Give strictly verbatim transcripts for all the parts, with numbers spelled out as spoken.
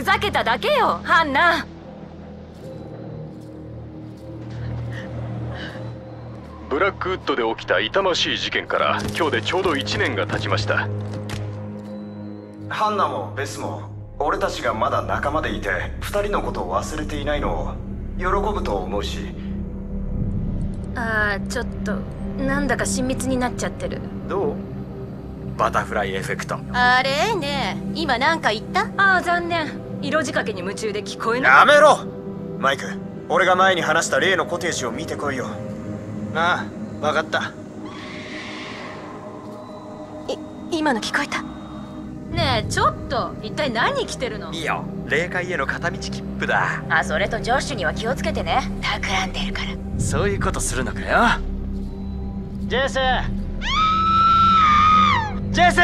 ふざけただけよハンナ。 ブラックウッドで起きた痛ましい事件から今日でちょうどいちねんが経ちました。 ハンナもベスも俺たちがまだ仲間でいてふたりのことを忘れていないのを喜ぶと思うし。 ああ、ちょっとなんだか親密になっちゃってる。 どう？バタフライエフェクト。 あれねえ、今なんか言った？ああ、残念。色仕掛けに夢中で聞こえない。 やめろマイク。俺が前に話した例のコテージを見てこいよ。ああ、分かった。 い、今の聞こえた？ねえ、ちょっと一体何着てるの？ いいよ、霊界への片道切符だ。 あ、それとジョッシュには気をつけてね。企んでるから。 そういうことするのかよ。ジェスジェス。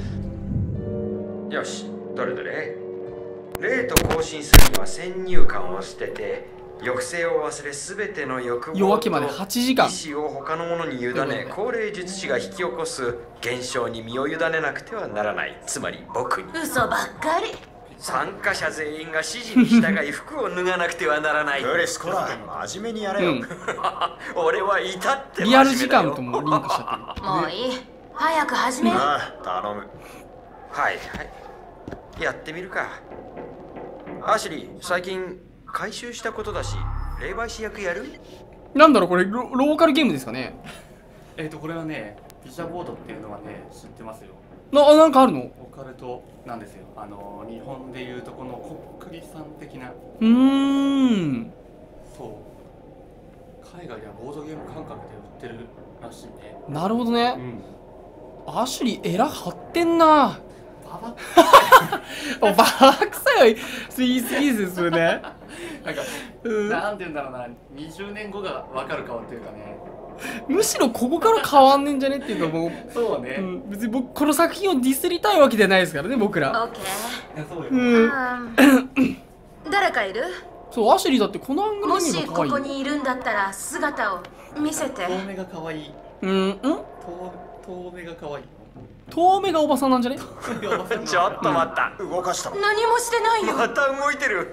よし、どれどれ。霊と交信するには先入観を捨てて抑制を忘れ全ての欲望と夜明けまではちじかん。 意志を他の者に委ね高齢術師が引き起こす現象に身を委ねなくてはならない。つまり僕に。 嘘ばっかり。 参加者全員が指示に従い服を脱がなくてはならない。 グレスコラ、真面目にやれよ。 うん、 俺は至ってリアル時間ともリンクしちゃってる。 もういい。早く始めよう。 ああ、頼む。 はいはい、やってみるか。アシリー、最近回収したことだし霊媒師役やる？ なんだろうこれ、ロ、ローカルゲームですかね。 えっとこれはね、ピシャボードっていうのはね、知ってますよ。 な、なんかあるの？ オカルトなんですよ。あの日本でいうとこのこっくりさん的な。 うーん。 そう。海外ではボードゲーム感覚で売ってるらしいね。 なるほどね。 うん。 アシュリー、エラ張ってんな。 ババおバカ臭い言い過ぎですよ、それね。 なんか、 うん、 なんて言うんだろうな、にじゅうねんごが分かる顔っていうかね。 むしろここから変わんねんじゃねっていうか、もう、 そうね、 うん、別に僕この作品をディスりたいわけじゃないですからね、僕ら。 オッケー。 そうよ、 うん、 誰かいる？ そう、アシュリーだってこのアングルもしこ見るの可愛い。 こにいるんだったら姿を見せて。 遠目が可愛い。 うん、うん？ 遠遠目が可愛い。 遠目がおばさんなんじゃね？ ちょっと待った、 動かしたの？ 何もしてないよ。 また動いてる。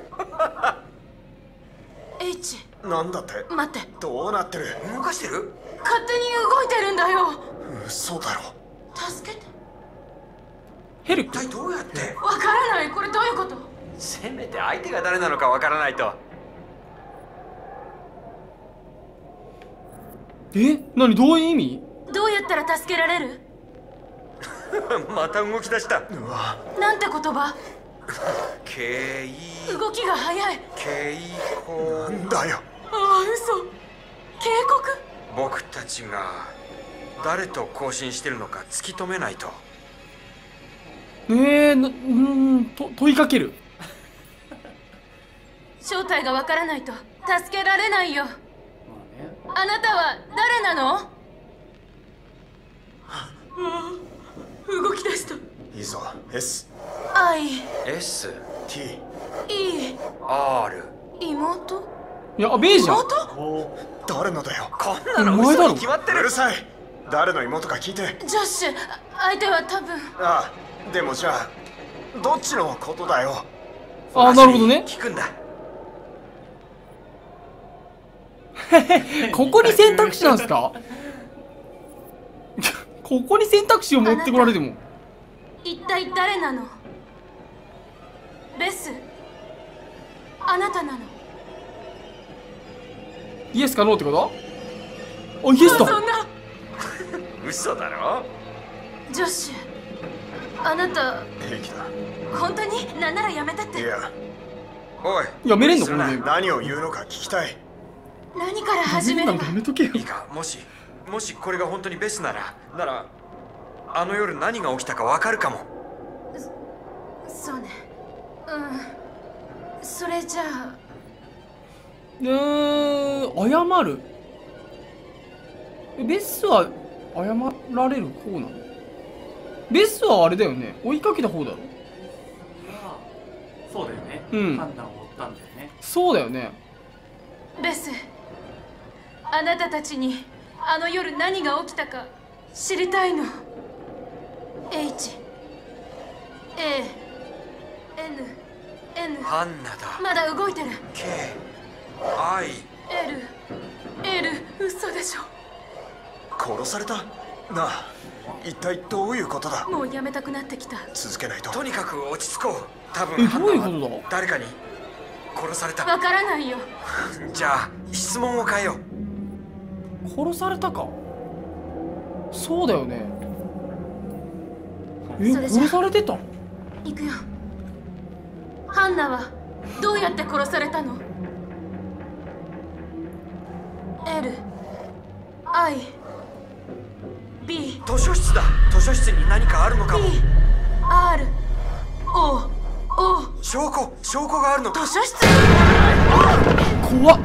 H。 なんだって？ 待って。 どうなってる？ 動かしてる？ 勝手に動いてるんだよ。 嘘だろ。 助けて。 ヘルク？ 一体どうやって？ わからない。これどういうこと？ せめて相手が誰なのかわからないと。 え？何？どういう意味？ どうやったら助けられる？ また動き出した。 うわ、 なんて言葉？ 敬意。 動きが早い。 敬意こなんだよ。 ああ、嘘。警告？ 僕たちが誰と交信してるのか突き止めないと。 えー、な、うーん、と問いかける。 正体がわからないと助けられないよ。 まあね。 あなたは誰なの？ああ、動き出した。 いいぞ。 S I S T E R。 妹？ いや、ベイじゃん。 妹？ 誰のだよ。 こんなの嘘に決まってる。 うるさい。誰の妹か聞いて。 ジョッシュ、相手は多分。 ああ、でもじゃあどっちのことだよ。 ああ、なるほどね。 聞くんだ。 ここに選択肢なんですか？ここに選択肢を持ってこられても。 一体誰なの？ベス、あなたなの？ イエスかノーってこと？あ、イエスだ。 そんな。 嘘だろ？ ジョッシュ、あなた平気だ。 本当に？なんならやめてって。 いや、 おい、 やめれんのこ無理するな。 のゲーム。 何を言うのか聞きたい。 何から始めれば？ やめとけよ。 いいか、もしもしこれが本当にベスならならあの夜何が起きたかわかるかも。 そうね。うん。それじゃあ。 えー、謝る。ベスは謝られる方なの？ベスはあれだよね。追いかけた方だろ。 そうだよね。 うん。 判断を追ったんだよね。 そうだよね。 ベス、あなたたちにあの夜何が起きたか知りたいの。H A N N ハンナだ。 まだ動いてる。 K、I、 L、 L、 嘘でしょ。 殺された？なあ、一体どういうことだ？ もうやめたくなってきた。 続けないと。 とにかく落ち着こう。多え分ハンどういうナことだ？ は誰かに殺された。 わからないよ。 じゃあ質問を変えよう。 殺されたか。そうだよね。え、 それじゃ殺されてた？ 行くよ。ハンナはどうやって殺されたの？ L、 I、 B、 図書室だ。図書室に何かあるのかも。 P、 R、 O、 O。 証拠証拠があるのか。 図書室？ 怖っ。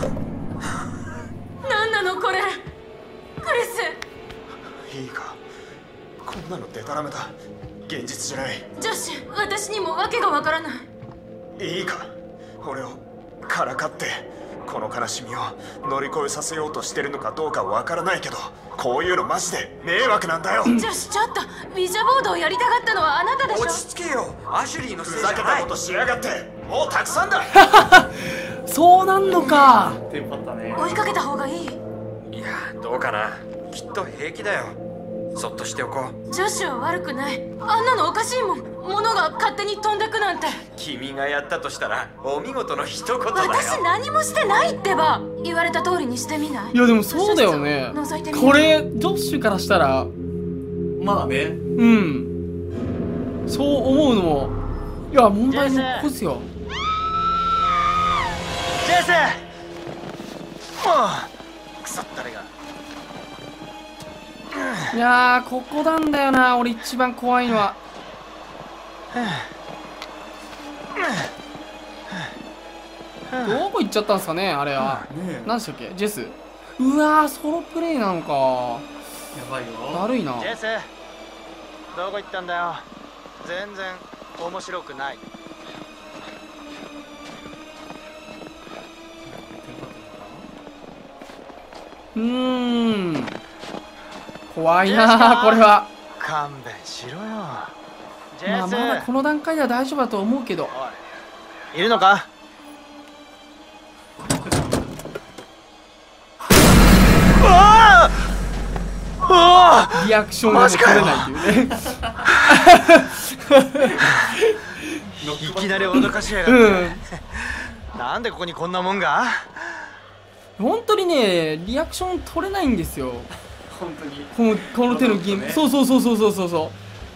何なのこれ。クリス。 いいか、こんなのデタラメだ。現実じゃない。 ジョッシュ、私にも訳がわからない。 いいか、俺をからかってこの悲しみを乗り越えさせようとしてるのかどうかわからないけど、こういうのマジで迷惑なんだよ。 ジョッシュ、ちょっと。ウィジャボードをやりたがったのはあなたでしょ。 落ち着けよ。アシュリーのせいふじゃない。 ざけたことしやがって。もうたくさんだ。 そうなんのか。 テンパったね。 追いかけた方がいい。 いやどうかな。きっと平気だよ。そっとしておこう。 ジョッシュは悪くない。あんなのおかしいもん。物が勝手に飛んでくなんて。 君がやったとしたらお見事の一言だよ。 私何もしてないってば。言われた通りにしてみない？ いやでもそうだよね。 覗いてみよう。 これジョッシュからしたら、 まあね。 うん、そう思うのも、いや問題のここですよ。 ジェイス、もう腐ったれが。 いやーここなんだよな、俺一番怖いのは。どこ行っちゃったんですかね、あれは。 ね何でしたっけ、ジェス。うわー、ソロプレイなのか。 やばいよ。 だるいな。 ジェス、どこ行ったんだよ。全然面白くない。 うーん、怖いなーこれは。 勘弁しろよ。ジまあェス、 まだこの段階では大丈夫だと思うけど。 おい、いるのか？ リアクションが取れないっていうね。 いきなり脅かしやがって、 うん、 なんでここにこんなもんが？ 本当にね、リアクション取れないんですよ。 本当に。 このこの手のゲーム、 ね、 そうそうそうそうそうそうそう。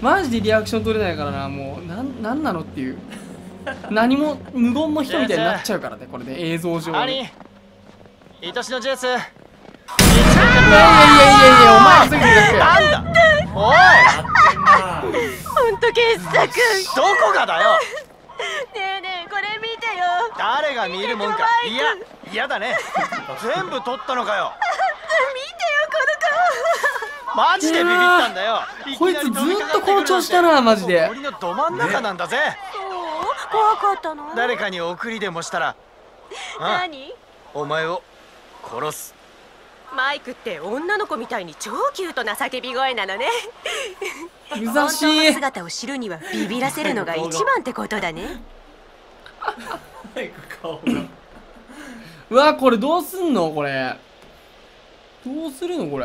マジでリアクション取れないからな、もうなんなんなのっていう。何も無言の人みたいになっちゃうからね、これで映像上に。 兄、愛しのジェス。 いやいやいやいやいや、お前がすぐにだって。 なんだおい、 ほんと傑作。 どこがだよ。 ねえねえ、これ見てよ。 誰が見るもんか。いや、嫌だね。全部取ったのかよ。 見てよ、このマジでビビったんだよ。 こいつずっとこの調子だな、マジで。 森のど真ん中なんだぜ。 顔。怖かったの？ 誰かに送りでもしたら、 何？ お前を殺す。 マイクって女の子みたいに超キュートな叫び声なのね。 むざしい。 本当の姿を知るにはビビらせるのが一番ってことだね。 早く顔が。 うわ、これどうすんのこれ。どうするのこれ。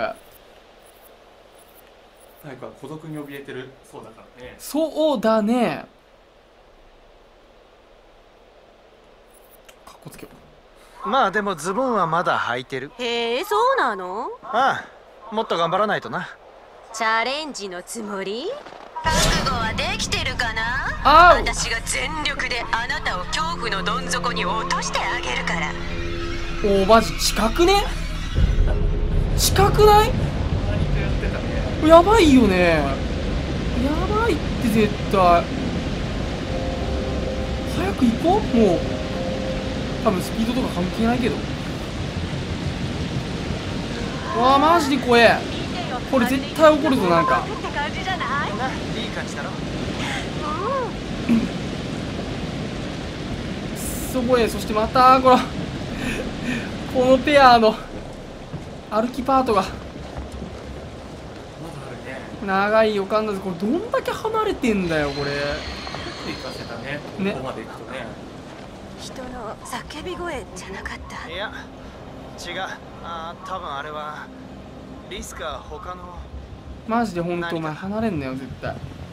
なんか孤独に怯えてるそうだからね。 そうだね。かっこつけよう。 まあでもズボンはまだ履いてる。 へえ、そうなの？ ああ、もっと頑張らないとな。 チャレンジのつもり？覚悟はできてるかな？ あー、 私が全力であなたを恐怖のどん底に落としてあげるから。 おー、マジ近くね。近くない？やばいよね。やばいって絶対。早く行こう。もう多分スピードとか関係ないけど。うわー、マジで怖え。これ絶対怒るぞ。なんかって感じじゃない？ な、いい感じだろ。 すごい。そしてまたこのこのペアの歩きパートが長い予感だぜ。これどんだけ離れてんだよこれ。 く行かせたね、 ねここまで行くとね。 人の叫び声じゃなかった。 いや違う。あー多分あれはリスか他の。 マジで本当お前離れんなよ絶対。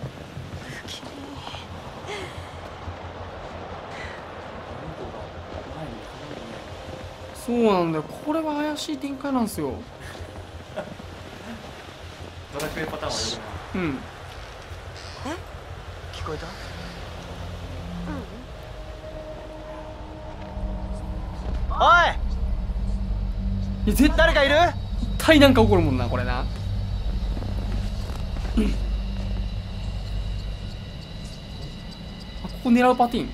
そうなんだよ、これは怪しい展開なんですよ。 ドラクエパターンはよくない。 うん。 聞こえた？おい、 いや絶誰かいる？ 対なんか起こるもんなこれな。うんあ、ここ狙うパティーン。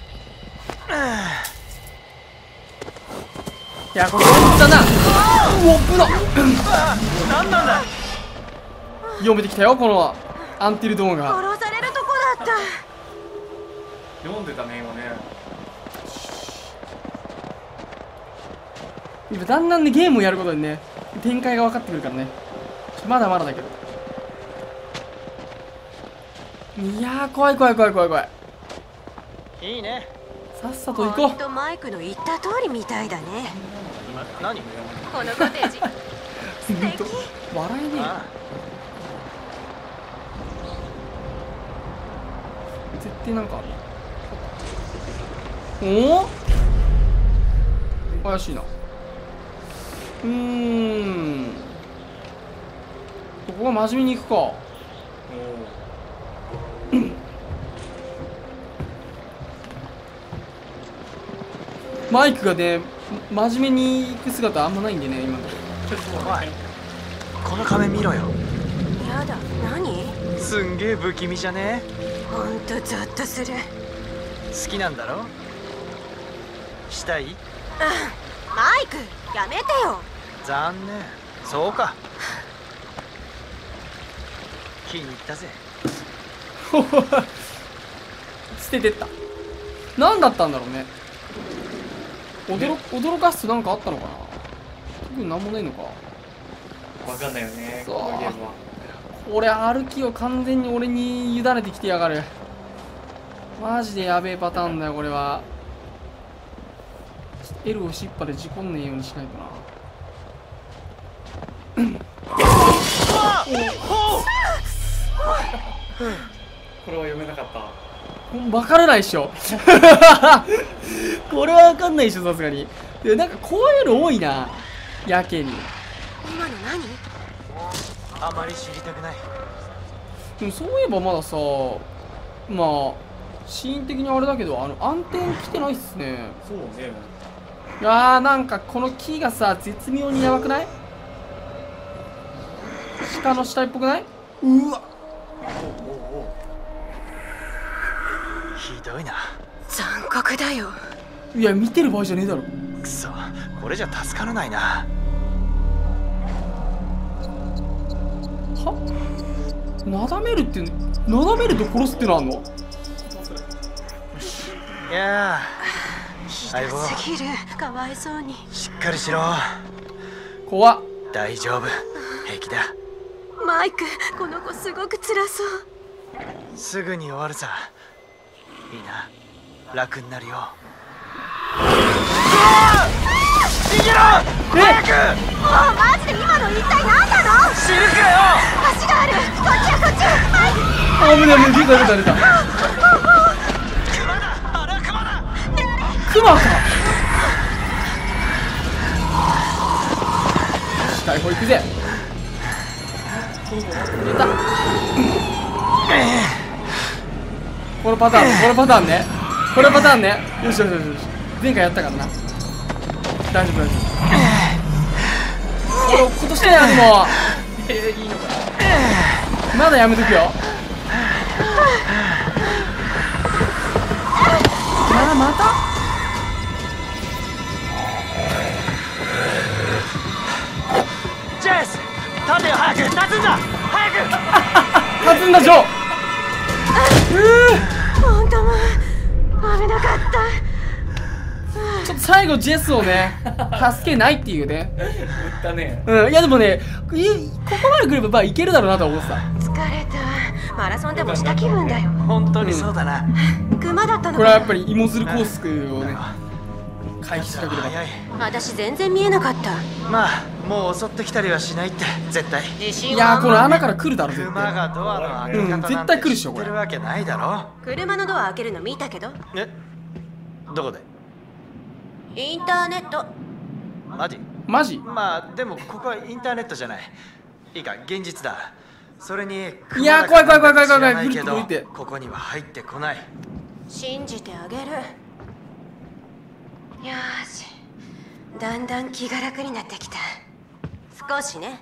いやこれだな。うおっぶな。 何なんだ？ 読めてきたよこのアンティルドーンが。 殺されるとこだった。 読んでたね今ね。 今だんだんねゲームをやることにね展開が分かってくるからね。まだまだだけど。いやー怖い怖い怖い怖い怖い。 いいね。 さっさと行こほんとマイクの言った通りみたいだね。 何？ このコテージう。ほんと笑えねえよ。 あ絶対なんかある。おお怪しいな。うーんここは真面目に行くか。マイクがね真面目に行く姿あんまないんでね今の。 おい、この仮面見ろよ。 やだ、何？ すんげえ不気味じゃね？ ほんとゾッとする。 好きなんだろ？したい？ マイクやめてよ。 残念。そうか。気に入ったぜ。 捨ててった。何だったんだろうね。驚驚かすとなんかあったのかな。特になんもないのか。 わかんないよねそうこのゲームは。 これ歩きを完全に俺に委ねてきてやがる。マジでやべえパターンだよこれは。L をしっぱで事故んねえようにしないとな。 これは読めなかった。 分からないっしょ。これは分かんないっしょさすがに。でなんかこういうの多いなやけに。 今の何？ あまり知りたくない。 でもそういえばまださまあシーン的にあれだけどあの暗転来てないっすね。 そうね。 いやーなんかこの木がさ絶妙にやばくない？鹿の死体っぽくない？うわひどいな。 残酷だよ。 いや見てる場合じゃねえだろ。 くそ、これじゃ助からないな。 は？なだめるってなだめると殺すってのあんの？ いやひ相棒どすぎる。かわいそうに。 ー、しっかりしろ。 怖っ。 大丈夫、平気だ。 マイク、この子すごく辛そう。 すぐに終わるさ。いいな、楽になるよ。逃げろ！早く！ もうマジで今の一体何なの？ 知るかよ！ 橋がある。こっちやこっち。マイク。 あぶねえ、出た出た出た。 クマだ、あらクマだ。 クマか。死体保育ぜ。出た。このパターン、このパターンね。このパターンね。よしよしよしよし。前回やったからな。大丈夫大丈夫。俺落っことしてないよでも。 えー、いいのかな。 まだやめとくよ。ああまた。 ジェス、立てよ早く、立つんだ早く。 立つんだジョー。う本当も危なかった。 ーちょっと最後ジェスをね助けないっていうね。 言ったね。 うん、いやでもねいここまで来ればまあいけるだろうなと思ってた。 疲れた。 マラソンでもした気分だよ。 本当にそうだな。 クマだったのこれはやっか。 ぱり芋づるコースをね回避しなければ。 早い。 私全然見えなかった。 まあもう襲ってきたりはしないって絶対。 自信いやーこのは穴から来るだろ絶馬対。 がドアの開け方なんてうん絶対来るっしょこれ知ってるわけないだろ。 車のドア開けるの見たけど。 え、どこで？ インターネット。 マジ？ マジ？ まあでもここはインターネットじゃない。いいか現実だ。それにいやー怖い怖い怖い怖い怖い怖い。 ないけどグリッてここには入ってこない。 信じてあげる。よーし、だんだん気が楽になってきた。少しね。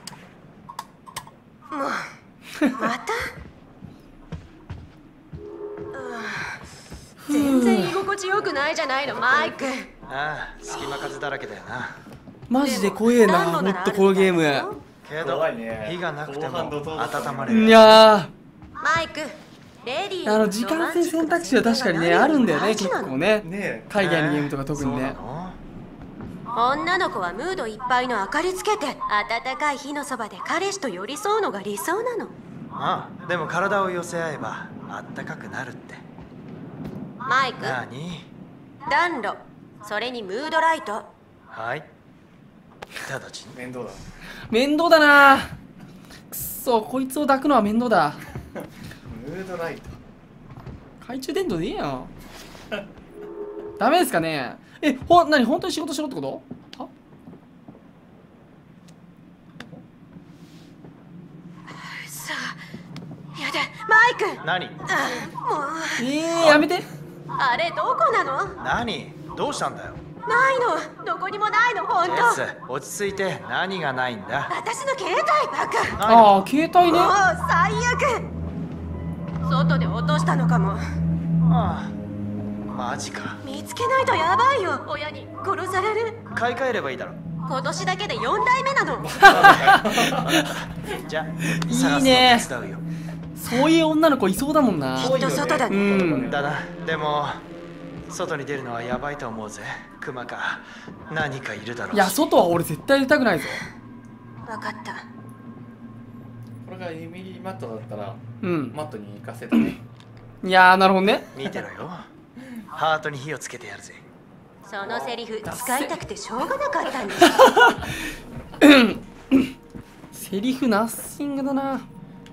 もうまたうん全然居心地よくないじゃないのマイク。 ああ隙間風だらけだよな。 マジで怖えなほんとこのゲーム。 けど怖いね火がなくても後半怒涛だ温まれる。 いやマイク、レディーーあの時間性選択肢は確かにねあるんだよね結構ね。 ね海外のゲームとか特にね。 女の子はムードいっぱいの明かりつけて温かい火のそばで彼氏と寄り添うのが理想なの。 ああでも体を寄せ合えばあったかくなるって。 マイク、 なに？ 暖炉、それにムードライト。 はい直ちに。 面倒だ。 面倒だな。くっそこいつを抱くのは面倒だ。 ムードライト。 懐中電灯でいいやん。ダメですかね。えほなに本当に仕事しろってこと？はさあやだマイク。 何？ もうえー、やめて。 あれどこなの？ 何？どうしたんだよ。 ないの、どこにもないの、本ジ当。 ェス落ち着いて。何がないんだ。 私の携帯バカ。 ああ携帯ね。 もう最悪。外で落としたのかも。 ああマジか。 見つけないとやばいよ。親に殺される。 買い替えればいいだろ。 今年だけでよんだいめなの。 じゃあいいね探すの手伝うよ。 そういう女の子いそうだもんな。 きっと外だうね。 ん。 だな。でも外に出るのはやばいと思うぜ。クマか何かいるだろうし。 いや外は俺絶対出たくないぞ。 わかった。 これがエミリーマットだったらうん。 マットに行かせたね。 いやーなるほどね。 見てろよ。ハートに火をつけてやるぜ。 そのセリフ使いたくてしょうがなかったんです。 セリフナッシングだな。 マ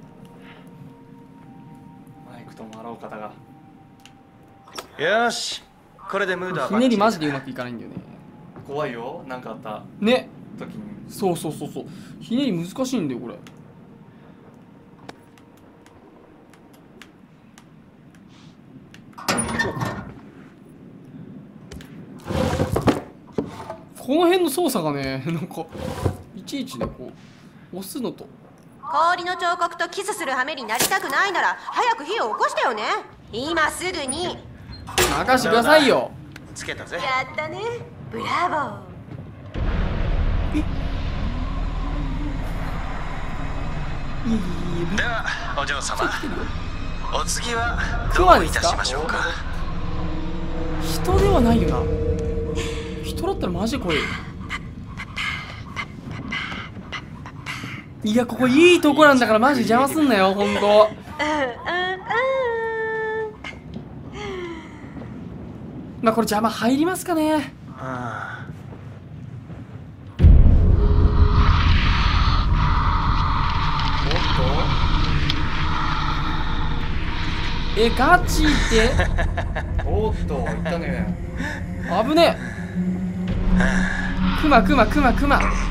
イクともあろう方が。 よーしこれでムードはひねりマバッチジでうまくいかないんだよね。 怖いよ。なんかあったね。 時に。 そうそうそうそう。ひねり難しいんだよこれ。この辺の操作がねなんかいちいちねこう押すのと。 氷の彫刻とキスする羽目になりたくないなら早く火を起こしてよね。今すぐに。 任してくださいよ。 つけたぜ。 やったね。ブラボー。 ではお嬢様お次はクどういたマですか？ しましょうか。 人ではないよな。人だったらマジで怖いよ。いやここいいとこなんだからマジ邪魔すんなよほんと。まあこれ邪魔入りますかね。 あえガチでおっといったね。 危ねえ。クマクマクマクマ頼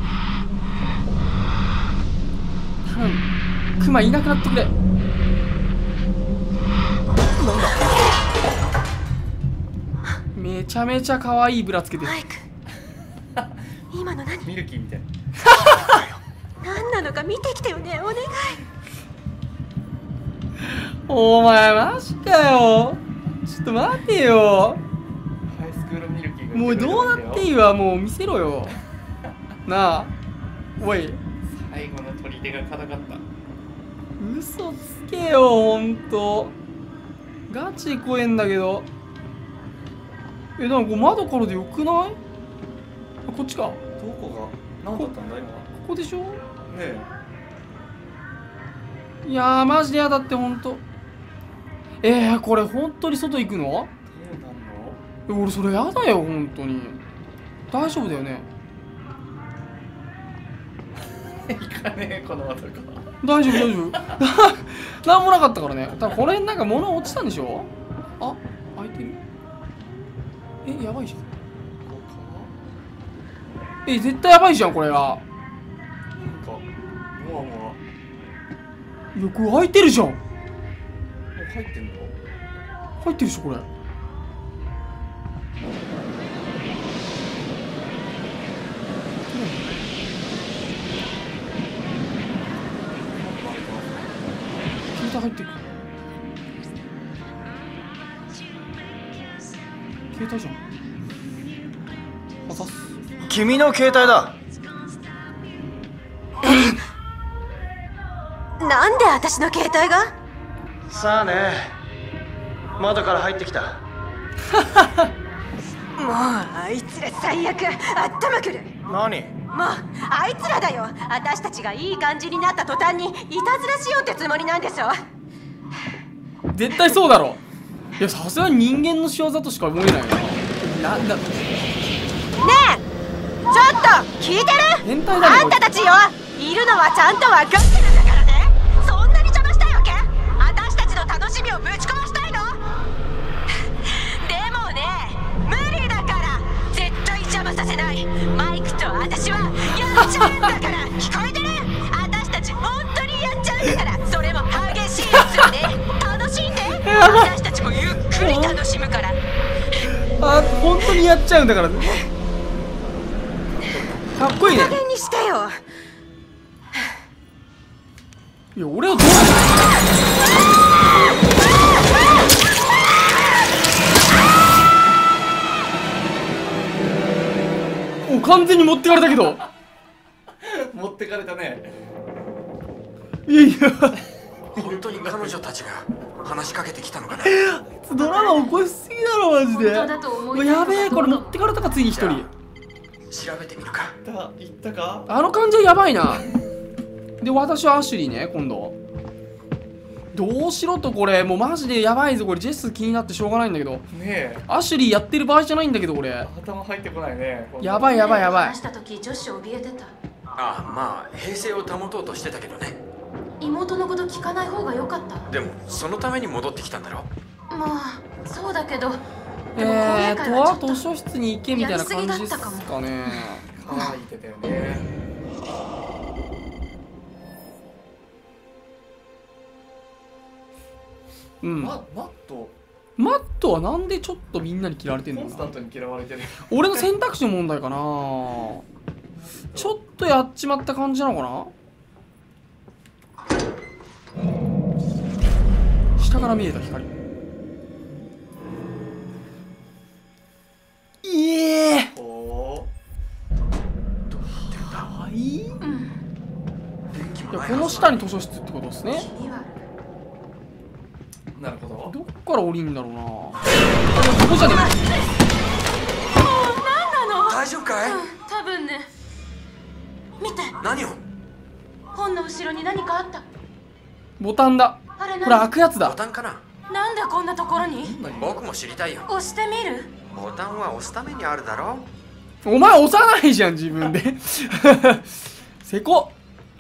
むクマいなくなってくれ。めちゃめちゃ可愛いブラつけてる。 マイク。今の何？ ミルキーみたいな。 何なのか見てきてよね。お願い。 お前マジかよ。ちょっと待てよ。 ハイスクールミルキーがもうどうなっていいわ。もう見せろよなあ。おい最後の砦が硬かった。 嘘つけよほんと。ガチ怖えんだけど。えなんか窓からでよくない？あこっちか。 どこが何だったんだ今。 ここでしょ。 ねえ。 いやーマジでやだってほんと。えー、これ本当に外行くの？ どうなんの？ え俺それやだよ本当に。大丈夫だよね？ 行かねえこの男。 大丈夫大丈夫。なんもなかったからね。多分この辺なんか物落ちたんでしょ？あ、開いてる？え、やばいじゃん。え、絶対やばいじゃんこれが。 なんかもわもわ。 いやこれ開いてるじゃん。 もう入ってんの？ 入ってるでしょこれ。携帯入ってる。携帯じゃん。渡す。 君の携帯だ。 なんで私の携帯が？ さあね、窓から入ってきた。 もうあいつら最悪。頭くる。 何？ もうあいつらだよ。私たちがいい感じになった途端にいたずらしようってつもりなんでしょ。 絶対そうだろ。いやさすがに人間の仕業としか思えないな。なんだ。 ねえちょっと聞いてる？ 変態だねあんたたちよ、いるのはちゃんと分かってるんだからね。そんなに邪魔したいわけ？私たちの楽しみをぶち壊したいの？でもね、無理だから絶対邪魔させない。マイクと私はやっちゃうんだから。聞こえてる？私たち本当にやっちゃうんだから。それも激しいやつよね。楽しんで。私たちもゆっくり楽しむから。 あ、本当にやっちゃうんだからね。かっこいいね。 加減にしてよ。 いや俺はどうお完全に持ってかれたけど。 持ってかれたね。 いやいや本当に彼女たちが話しかけてきたのかな。 ドラマ起こしすぎだろマジで。 本当だと思いうわやべえこれ持ってかれたかついに一人。 調べてみるか。 行った行ったか？ あの感じはやばいな。で私はアシュリーね今度。どうしろとこれもうマジでやばいぞこれ。ジェス気になってしょうがないんだけど。 ねえ。 アシュリーやってる場合じゃないんだけど俺。 頭入ってこないね。 やばいやばいやばい話。した時女子怯えてた。 ああまあ平静を保とうとしてたけどね。 妹のこと聞かない方が良かった。 でもそのために戻ってきたんだろ。 まあそうだけど。 えーとは図書室に行けみたいな感じですかね。 可愛いてたよね。 うん。 ママットマットはなんでちょっとみんなに嫌われてんのかな。 コンスタントに嫌われてる。 俺の選択肢の問題かな。ちょっとやっちまった感じなのかな。下から見えた光。いえおお。 はい。いうん。 やこの下に図書室ってことですね。 気にはなるほど。 どっから降りんだろうな。ここじゃね大丈夫かい？ 多分ね。見て、 何を？ 本の後ろに何かあった。 え。ボタンだ。 あれこれ何？ 開くやつだ。 ボタンかな？ なんでこんなところに？ 僕も知りたいよ。 押してみる？ ボタンは押すためにあるだろ。 お前押さないじゃん自分で。せこ。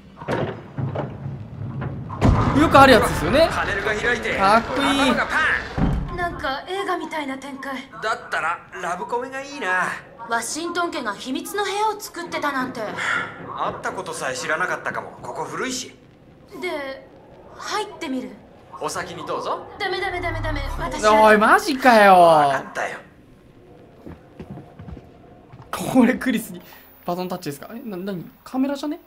よくあるやつですよね。 パネルが開いてかっこいい頭がパなんか映画みたいな展開。 ン。だったらラブコメがいいな。 ワシントン家が秘密の部屋を作ってたなんて。 会ったことさえ知らなかったかも。ここ古いし。 で、入ってみる。 お先にどうぞ。 ダメダメダメダメ。私おいはマジか分かよ。 ったよ。 これクリスにバトンタッチですか。えな何カメラじゃね。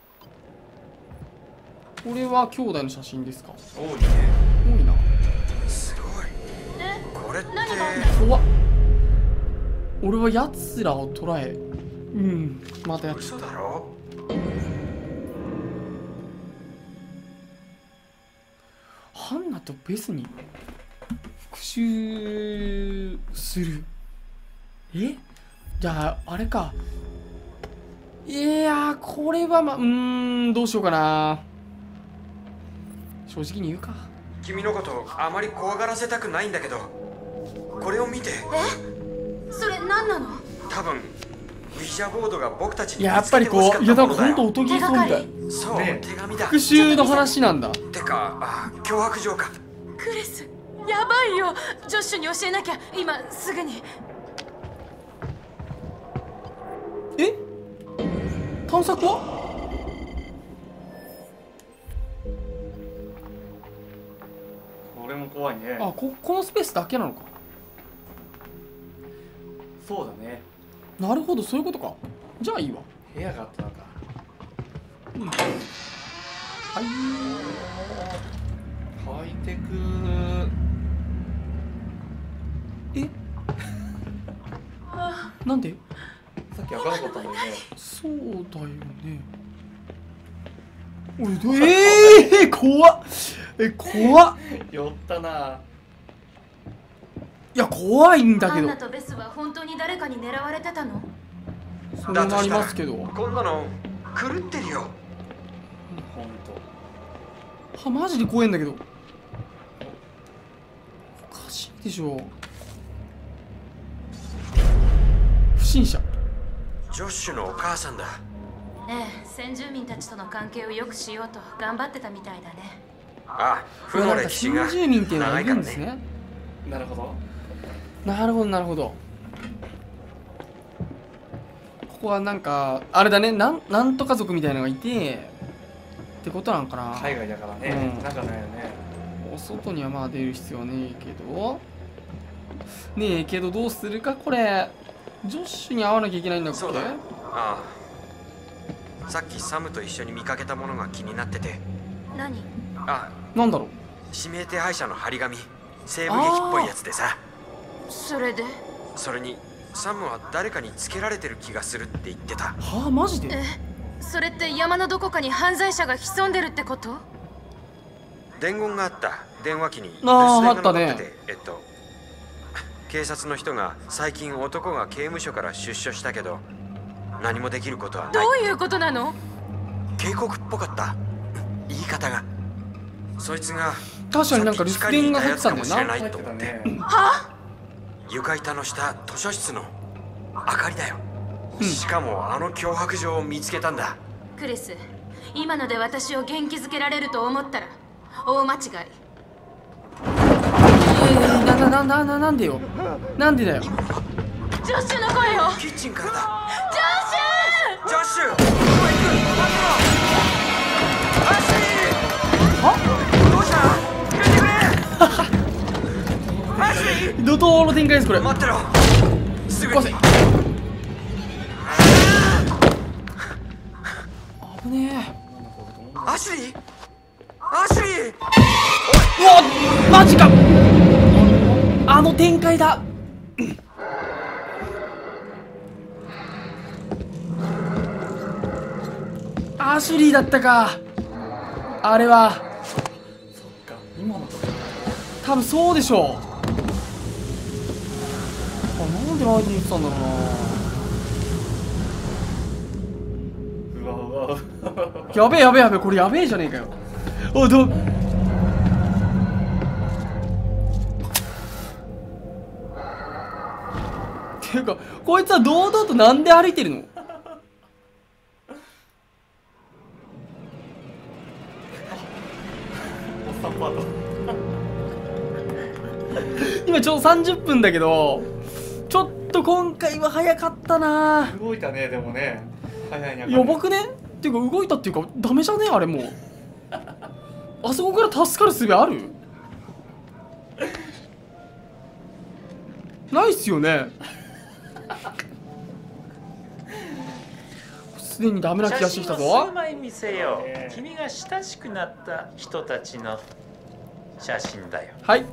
これは兄弟の写真ですか。 多いね。 多いな。 すごい。 え、 これって何があった？ 怖っ。俺は奴らを捕らえ。うんまたやっちゃった。 嘘だろ。 ハンナとベスに復讐する。えじゃああれか。いやーこれはまうーんどうしようかな。 正直に言うか。 君のことあまり怖がらせたくないんだけど、これを見て。 え、それ何なの？ 多分ウィジャボードが僕たちにやっぱりこう、いやなんかほんとおとぎそうみたい。 そう、 ね、 手紙だ。 復讐の話なんだ。 てか、あ、脅迫状か。 クリス、やばいよ。ジョッシュに教えなきゃ、今すぐに。 え？探索は？ これも怖いね。 あ、ここのスペースだけなのか。 そうだね。 なるほど、そういうことか。じゃあいいわ。 部屋があったのか。 はい。 ハイテク。 え？なんで？ さっき開かなかったんだよね。 そうだよね。おい、どええー、怖っ。え、怖っ。 寄ったな。 いや、怖いんだアンけど。 ナとベスは本当に誰かに狙われてたの？ それもありますけど。 こんなの狂ってるよ。 ほんと。 は、マジで怖いんだけど。おかしいでしょ。不審者。 ジョッシュのお母さんだ。 ええ、先住民たちとの関係を良くしようと頑張ってたみたいだね。 あ、負の歴史が先住民っていうのがいるんですね。 なるほど。 なるほど、なるほど。ここはなんか、あれだね、なん、なんとか族みたいなのがいて、ってことなんかな。 海外だからね。 うんなんかないよね。 お外にはまあ出る必要はねえけど。ねえけど、どうするか、これ。ジョッシュに会わなきゃいけないんだっけ？ そうだ。ああ、さっきサムと一緒に見かけたものが気になってて。 何？ あ、 なんだろう。 指名手配者の張り紙、西部劇っぽいやつでさ。 それで？ それにサムは誰かにつけられてる気がするって言ってた。 はあ、マジで？ え、それって山のどこかに犯罪者が潜んでるってこと？ 伝言があった。電話機に留あー守電が残ってて、 あったね。 えっと警察の人が最近男が刑務所から出所したけど何もできることはない。 どういうことなの？ 警告っぽかった、言い方が。そいつが確かになんか留守電が入ってたんだよな。 さっき地下にいたやつかもしれないと思って。 は？ 床板の下、図書室の明かりだよ、 うんしかもあの脅迫状を見つけたんだ。 クリス、今ので私を元気づけられると思ったら大間違い。 えー、な、な、な、な、な、なんでよ。なんでだよ。 ジョッシュの声よ。 キッチンからだ。 ジョッシュ！ ジョッシュ、どこ行く？アシー！ は？ どうした？言ってくれ！アシー！ 怒涛の展開です、これ。 待ってろ。すぐに。 こせ。危ねえ。 アシリー！アシリー！ うわ、マジか。あの展開だ。アシュリーだったか。あれは今のとこ多分そうでしょう。あ、なんでライト持ってたんだろうな。 うわうわうわ。 やべえやべえやべえ、これやべえじゃねえかよ。おい、どっていうか、こいつは堂々となんで歩いてるの？ おっさんパート。 今ちょうどさんじゅっぷんだけど、ちょっと今回は早かったな。 動いたね、でもね。早いね。 やばくね？っていうか動いたっていうかダメじゃねあれもう。あそこから助かる術ある？ないっすよね。すでにダメな気がしてきた写真を数ぞ。 枚見せよう。君が親しくなった人たちの写真だよ。 はい。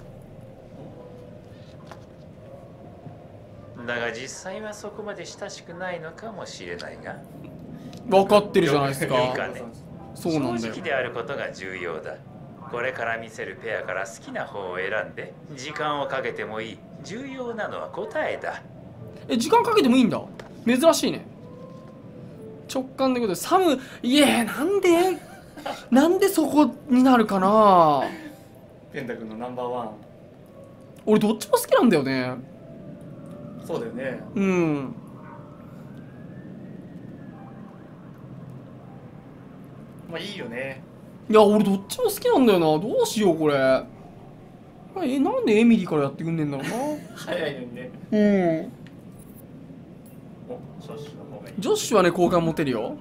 だが実際はそこまで親しくないのかもしれないが。 分かってるじゃないですか。 いいかね。 そうなんだよ。 正直であることが重要だ。これから見せるペアから好きな方を選んで時間をかけてもいい。重要なのは答えだ。 え、時間かけてもいいんだ。珍しいね。直感でことでサム、いえ、なんでなんでそこになるかな。 ペンタ君のナンバーワン。 俺どっちも好きなんだよね。 そうだよね。 うん。 まあいいよね。 いや俺どっちも好きなんだよな。どうしようこれ。え、なんでエミリーからやってくんねんだろうな。 早いのにね。 うん。 お、ジョッシュの方がいい。 ジョッシュはね好感持てるよ。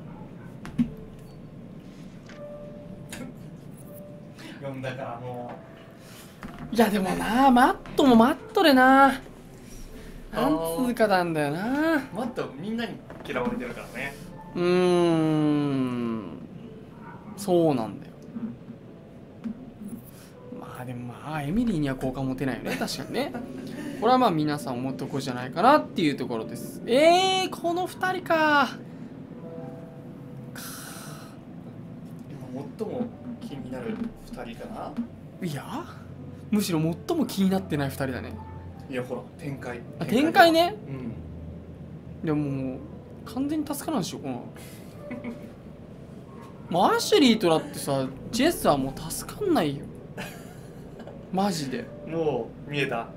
読んだからもいやでもな、マットもマットでな、なんつうかなんだよな。 うマットみんなに嫌われてるからね。 うーん、そうなんだよ。まあでもまあエミリーには好感持てないよね、確かにね。これはまあ皆さん思うとこじゃないかなっていうところです。えー、このふたりか。 今最も気になるふたりかな。 いやむしろ最も気になってないふたりだね。 いやほら展開。 あ、展開ね。 うん。 でももう完全に助からんしよこのもうアシュリーとだってさ、ジェスはもう助かんないよマジで。 もう見えた。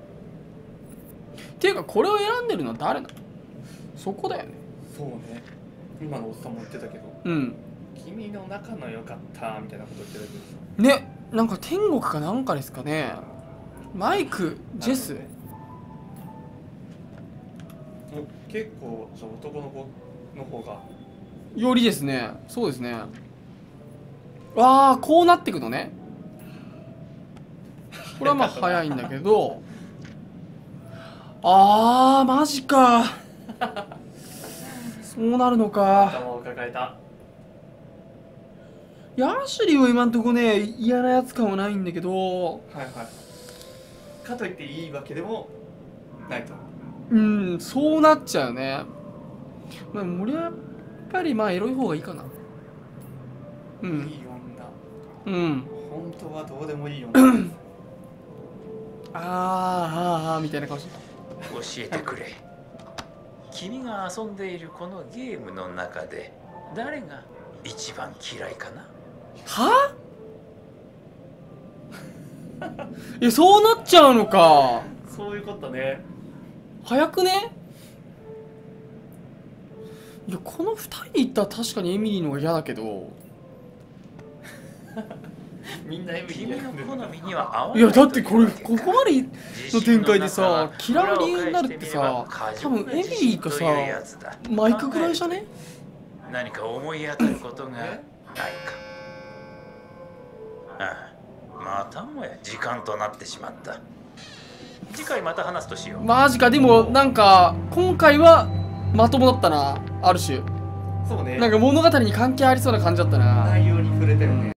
っていうかこれを選んでるのは誰なの。そこだよね。 そうね。今のおっさんも言ってたけど、 うん、 君の仲の良かったみたいなこと言ってたけね、 ど、 なんか天国かなんかですかね。マイク、ジェス、 もう結構じゃあ男の子の方がよりですね。そうですね。ああ、こうなってくのね。これはまあ早いんだけどあーマジかそうなるのか。 頭を抱えた。 いやアシュリーは今んとこね嫌なやつ感はないんだけど、 はいはい。かといっていいわけでもないと。 うんそうなっちゃうね。まあ俺はやっぱりまあエロい方がいいかな。うん、 いいうん女。本当はどうでもいい女です。 あーあーあーみたいな顔して教えてくれ。君が遊んでいるこのゲームの中で誰が一番嫌いかな。 はえ、そうなっちゃうのか。 そういうことね。 早くね。いやこのふたりでいったら確かにエミリーの方が嫌だけどみんなエミリー君の好みには合わない。 いやだってこれここまでの展開でさ嫌う理由になるってさ、多分エミリーかさマイクぐらいじゃね。 何か思い当たることがないか。ああ、またもや時間となってしまった。次回また話すとしよう。 マジか。でもなんか今回はまともだったな、ある種。 そうね。 なんか物語に関係ありそうな感じだったな。 内容に触れてるね。